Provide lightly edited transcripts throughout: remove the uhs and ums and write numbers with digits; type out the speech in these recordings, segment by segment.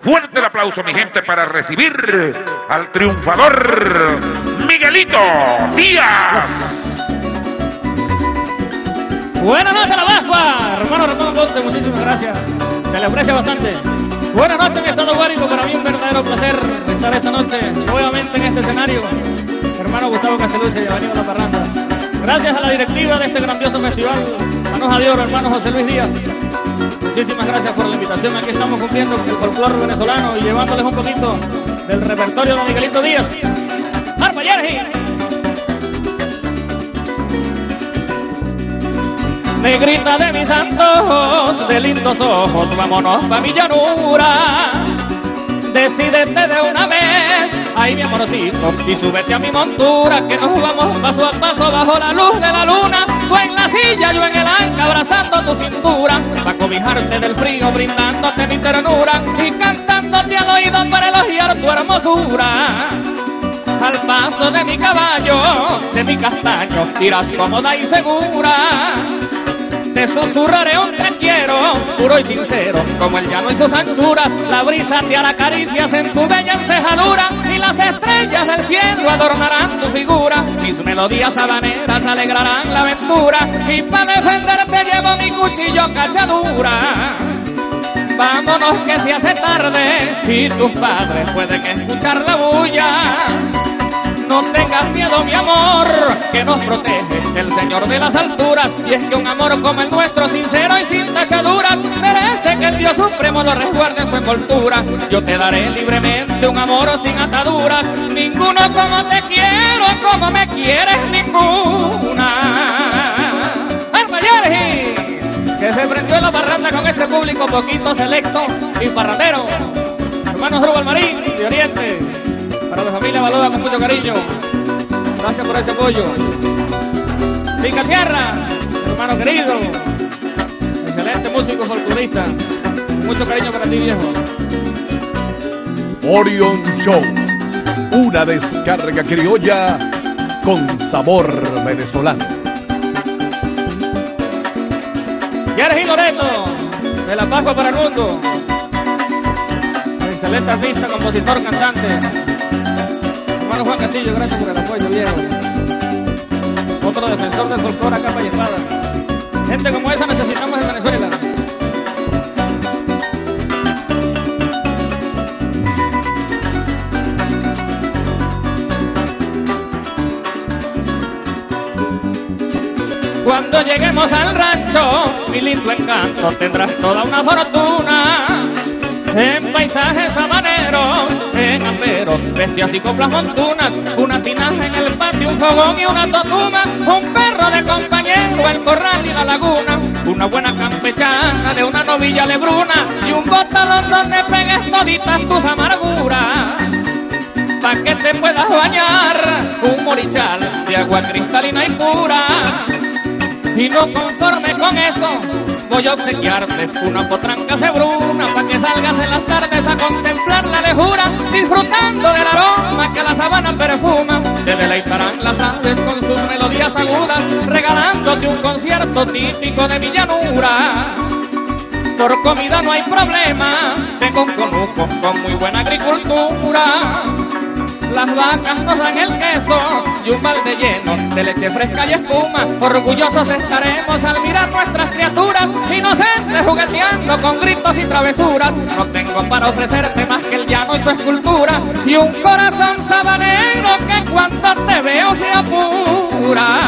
Fuerte el aplauso, mi gente, para recibir al triunfador Miguelito Díaz. Buenas noches, La Bascua, hermano Ramón Ponte, muchísimas gracias, se le aprecia bastante. Buenas noches, mi estado guárico, para mí un verdadero placer estar esta noche nuevamente en este escenario. Hermano Gustavo Casteluche y Evanido La Parranda. Gracias a la directiva de este grandioso festival, manos a Dios, hermano José Luis Díaz. Muchísimas gracias por la invitación. Aquí estamos cumpliendo con el folclore venezolano y llevándoles un poquito del repertorio de Miguelito Díaz. ¡Arpa Yergi! Negrita de mis antojos, de lindos ojos, vámonos pa' mi llanura. Decídete de una vez, ay mi amorcito, y súbete a mi montura, que nos vamos paso a paso bajo la luz de la luna. Tú en la silla, yo en el anca, abrazando tu cintura, pa' cobijarte del frío, brindándote mi ternura, y cantándote al oído para elogiar tu hermosura. Al paso de mi caballo, de mi castaño, irás cómoda y segura. Te susurraré un te quiero, puro y sincero, como el llano y sus anchuras. La brisa te hará caricias en tu bella encejadura, y las estrellas del cielo adornarán tu figura. Mis melodías habaneras alegrarán la aventura, y para defenderte llevo mi cuchillo cachadura. Vámonos que se hace tarde, y tus padres pueden escuchar la bulla. No tengas miedo, mi amor, que nos protege el Señor de las alturas. Y es que un amor como el nuestro, sincero y sin tachaduras, merece que el Dios Supremo lo resguarde en su envoltura. Yo te daré libremente un amor sin ataduras, ninguno como te quiero, como me quieres ninguna. ¡Arpa Yergi! Que se prendió en la parranda con este público poquito selecto y parrandero. Hermanos Rubal Marín de Oriente, para la familia Baloda con mucho cariño. Gracias por ese apoyo. Pica Tierra, hermano querido, excelente músico folclorista. Mucho cariño para ti, viejo. Orion Show, una descarga criolla con sabor venezolano. Yergi Loreto, de La Bascua para el mundo. Excelente artista, compositor, cantante. Hermano Juan Castillo, gracias por el apoyo, viejo. Otro defensor del folclore a capa y espada. Gente como esa necesitamos en Venezuela. Cuando lleguemos al rancho, mi lindo encanto, tendrás toda una fortuna. En paisajes habaneros, en amberos, bestias y coplas montunas, una tinaja en el patio, un fogón y una totuma, un perro de compañero, el corral y la laguna, una buena campechana de una novilla lebruna, y un botalón donde pegues toditas tus amarguras, pa' que te puedas bañar, un morichal de agua cristalina y pura. Y no conforme con eso, voy a obsequiarte una potranca cebruna, pa' que salgas en las tardes a contemplar la lejura, disfrutando del aroma que la sabana perfuma. Te deleitarán las aves con sus melodías agudas, regalándote un concierto típico de mi llanura. Por comida no hay problema, tengo un conuco con muy buena agricultura. Las vacas nos dan el queso y un balde lleno de leche fresca y espuma. Orgullosos estaremos al mirar nuestras criaturas, inocentes jugueteando con gritos y travesuras. No tengo para ofrecerte más que el llano y su escultura, y un corazón sabanero que cuando te veo se apura.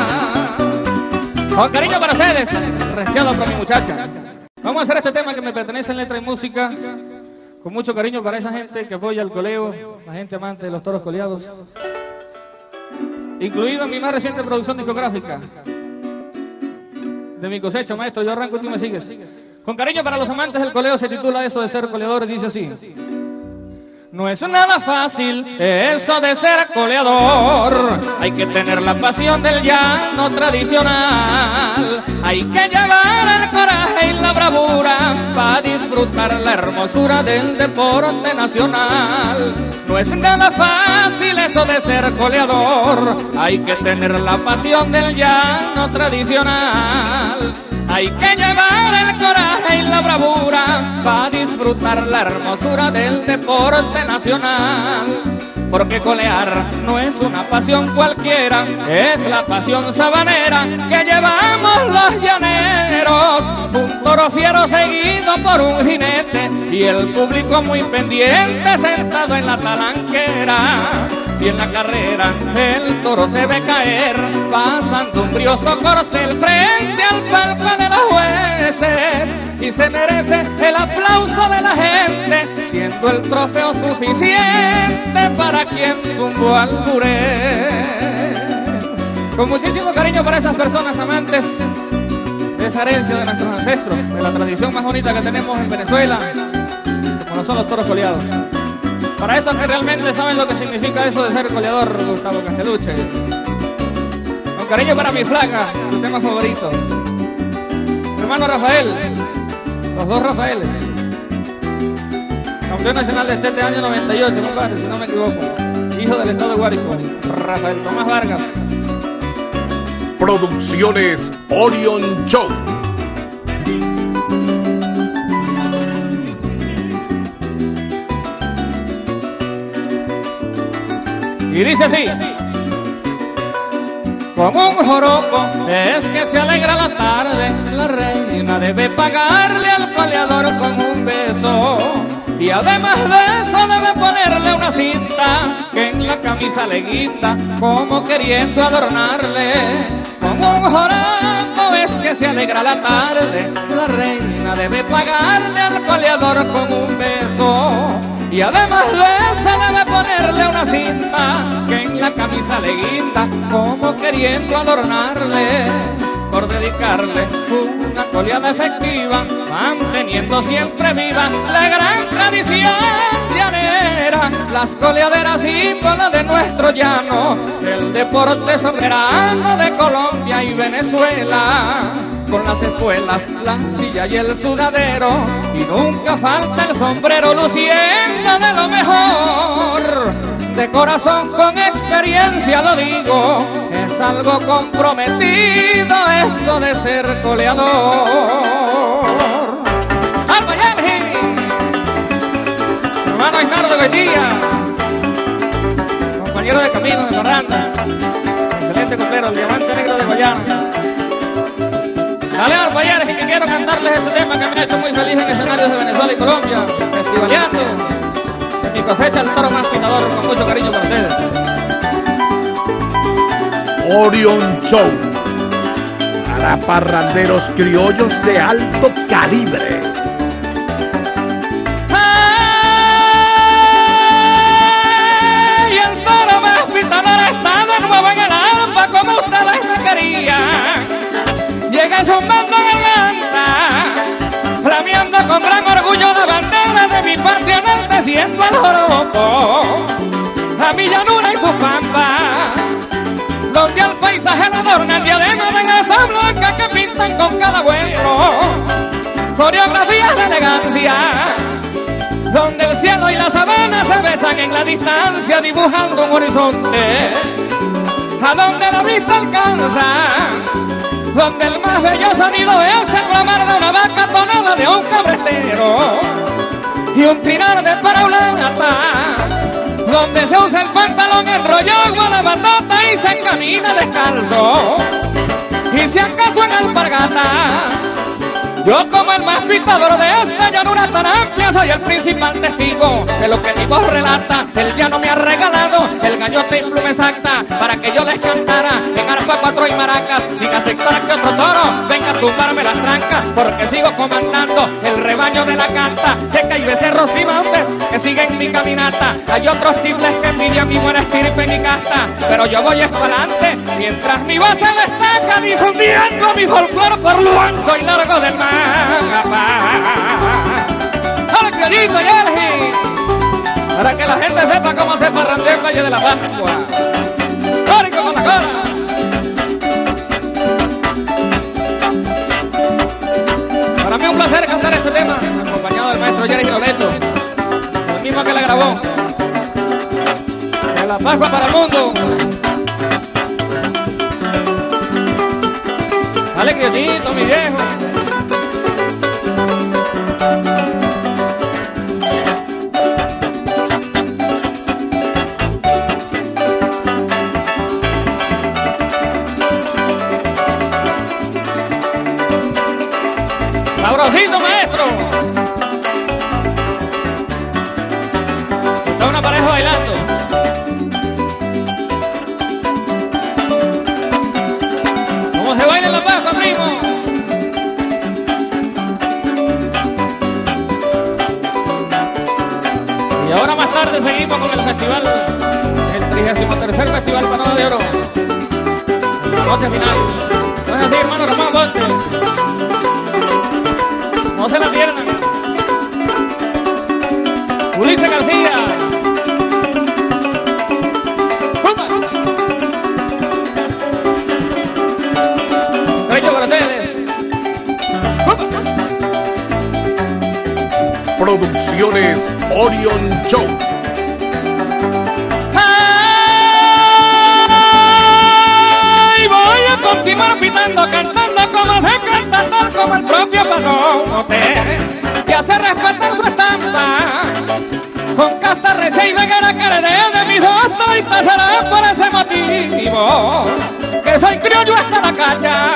Con cariño para ustedes, resteado por mi muchacha. Vamos a hacer este tema que me pertenece en letra y música, con mucho cariño para esa gente que apoya el coleo, la gente amante de los toros coleados, incluido en mi más reciente producción discográfica, de mi cosecha, maestro, yo arranco y tú me sigues. Con cariño para los amantes del coleo se titula Eso de ser coleador, y dice así: no es nada fácil eso de ser coleador, hay que tener la pasión del llano tradicional, hay que llevar el coraje y la bravura para disfrutar la hermosura del deporte nacional. No es nada fácil eso de ser coleador, hay que tener la pasión del llano tradicional, Hay que llevar el coraje y la bravura para disfrutar la hermosura del deporte nacional. Porque colear no es una pasión cualquiera, es la pasión sabanera que llevamos los llaneros. Un toro fiero seguido por un jinete y el público muy pendiente sentado en la talanquera. Y en la carrera el toro se ve caer, pasando un brioso corcel frente al palco de los jueces. Y se merece el aplauso de la gente, siendo el trofeo suficiente para quien tumbó al jurel. Con muchísimo cariño para esas personas amantes de esa herencia de nuestros ancestros, de la tradición más bonita que tenemos en Venezuela, como son los toros coleados. Para esos que realmente saben lo que significa eso de ser coleador, Gustavo Castellucci. Con cariño para mi flaca, su tema favorito. Mi hermano Rafael, los dos Rafaeles. Campeón nacional de este año 98, compadre, si no me equivoco. Hijo del estado de Guárico, Rafael Tomás Vargas. Producciones Orion Show. Y dice así: como un joropo es que se alegra la tarde, la reina debe pagarle al coleador con un beso. Y además de eso debe ponerle una cinta que en la camisa le guinda, como queriendo adornarle. Como un joropo es que se alegra la tarde, la reina debe pagarle al coleador con un beso. Y además de eso debe ponerle una cinta que en la camisa le guinda, como queriendo adornarle. Por dedicarle una coleada efectiva, manteniendo siempre viva la gran tradición llanera. Las coleaderas símbolo de nuestro llano, el deporte soberano de Colombia y Venezuela. Con las espuelas, la silla y el sudadero, y nunca falta el sombrero luciendo de lo mejor. De corazón, con experiencia lo digo, es algo comprometido eso de ser coleador. ¡Alba Yanji! Hermano Isnardo Goitía, compañero de camino de Barrandas, excelente coplero, el diamante negro de Guayana. Dale al Bayares, que quiero cantarles este tema que me ha hecho muy feliz en escenarios de Venezuela y Colombia, festivaleando. Mi cosecha el toro más pintador, con mucho cariño para ustedes. Orion Show. Para parranderos criollos de alto calibre. ¡Ay! El toro más pintador está de nuevo en el alma, como ustedes me querían. Llega zumbando garganta, flameando con gran orgullo la bandera de mi patria, enalteciendo al joropo, a mi llanura y su pampa, donde al paisaje le adorna el diadema de grasa blanca que pintan con cada vuelo, coreografías de elegancia, donde el cielo y la sabana se besan en la distancia, dibujando un horizonte, a donde la vista alcanza, donde el más bello sonido es el bramar de una vaca tonada de un cabrestero y un trinar de paraulata, donde se usa el pantalón enrollado a la batata y se camina descalzo, y si acaso en alpargata, yo como el más pintador de esta llanura tan amplia soy el principal testigo de lo que mi voz relata. El llano me ha regalado el gallote y pluma exacta para que yo les cantara en arpa, cuatro y maracas, sin aceptar que otro toro venga a tumbarme las trancas, porque sigo comandando el rebaño de la canta. Sé que hay becerros y montes que siguen mi caminata, hay otros chifles que envidian mi buena estirpe y mi casta, pero yo voy espalante mientras mi voz se destaca, difundiendo mi folclor por lo ancho y largo del mar. ¡Hola, criolito, Yergi! Para que la gente sepa cómo se parrandea el Valle de la Pascua. ¡Córico con la cola! Para mí un placer cantar este tema, acompañado del maestro Yergi Loleto, el mismo que la grabó. De la Pascua para el mundo. Dale, criolito, mi viejo. Y ahora más tarde seguimos con el festival, el 33º Festival Panada de Oro. La noche final. No es así, hermano Román Monte. No se la pierdan. Ulises García. Hecho para ustedes. Producciones Orion Show. Ay, voy a continuar pitando, cantando como se canta, tal como el propio Palote, que hace respetar su estampa. Con casta recé y veguera que heredé de mis otros, y pasará por ese motivo que soy criollo hasta la cacha.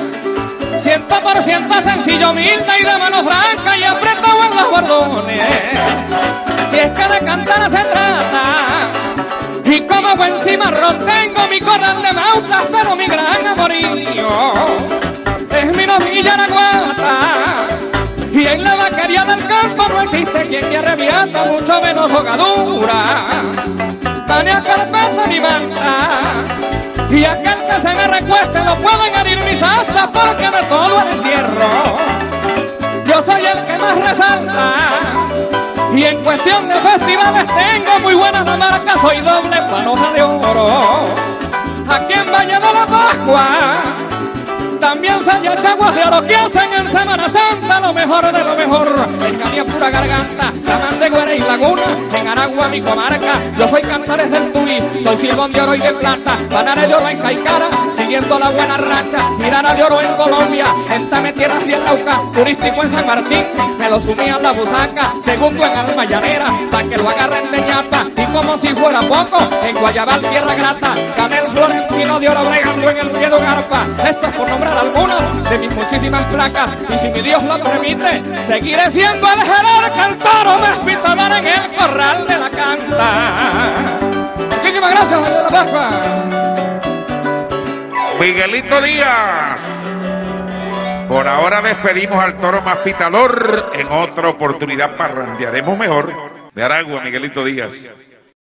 100% sencillo, humilde y de mano franca y apretado en los bordones. Si es que de cantar se trata, y como buen cimarrón tengo mi corral de mautas, pero mi gran amorío es mi novilla araguata. Y en la vaquería del campo no existe quien que arrebiata, mucho menos hogadura, tania carpeta ni manta. Y aquel que se me recueste lo pueden herir mis astas, porque de todo el encierro yo soy el que más resalta. Y en cuestión de festivales tengo muy buena la marca, soy doble panoja de oro. Aquí en Valle de la Pascua también soy el chaguacero que hacen en Semana Santa lo mejor de lo mejor. En Cali pura garganta, Samán de Güera y Laguna, en Aragua mi comarca, yo soy Cantares del Tuy, soy Silbón de Oro y de Plata, Panare de Oro en Caicara, siguiendo la buena racha, Tirana de Oro en Colombia, en Tame Tierras y el Lauca, turístico en San Martín, me lo sumía en la busaca, segundo en Alma Llanera, pa' que lo agarren de ñapa, y como si fuera poco, en Guayabal Tierra Grata, Canel Florentino de Oro bregando en el pie de Garpa. Esto es por nombrar algunas de mis muchísimas placas, y si mi Dios lo permite, seguiré siendo el jerarca, el toro más pitador en el corral de la canta. Muchísimas gracias, Valle de la Pascua. Miguelito Díaz. Por ahora despedimos al toro más pitador. En otra oportunidad parrandearemos mejor. De Aragua, Miguelito Díaz.